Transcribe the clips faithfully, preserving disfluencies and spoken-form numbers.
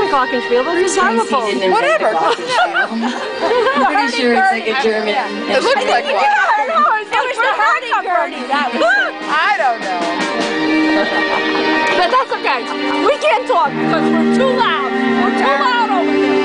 glockenspiel, but it's xylophone. Whatever. I'm pretty sure it's like a German. Yeah. It looks like one. Yeah, I know. It's it was the hurdy-gurdy. That was it. I don't know. But that's okay. We can't talk because we're too loud. We're too loud over here.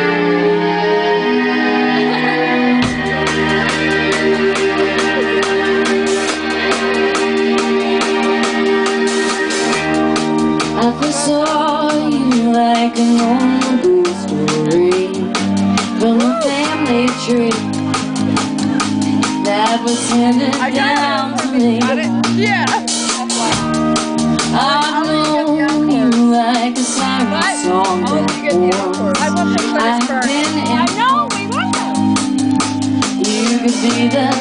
I first saw you like an old story from a family tree that was handed down to me. Yeah. I've known you like a siren song before. I've been in. I know, we want them. You could be the